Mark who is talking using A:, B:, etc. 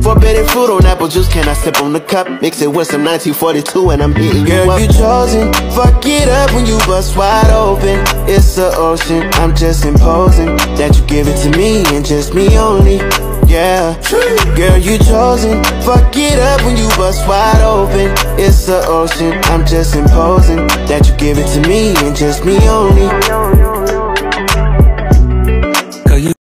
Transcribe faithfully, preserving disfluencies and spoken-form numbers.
A: Forbidden fruit on apple juice, can I sip on the cup? Mix it with some nineteen forty-two and I'm hitting you up. Girl, you chosen, fuck it up when you bust wide open. It's the ocean, I'm just imposing that you give it to me and just me only. Yeah, girl, you chosen, fuck it up when you bust wide open. It's the ocean, I'm just imposing that you give it to me and just me only.